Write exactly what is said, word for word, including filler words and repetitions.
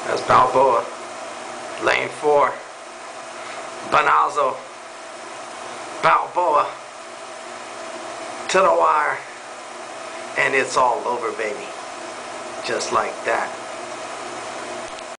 That's Balboa. Lane four. Bonazzo. Balboa. To the wire. And it's all over, baby. Just like that.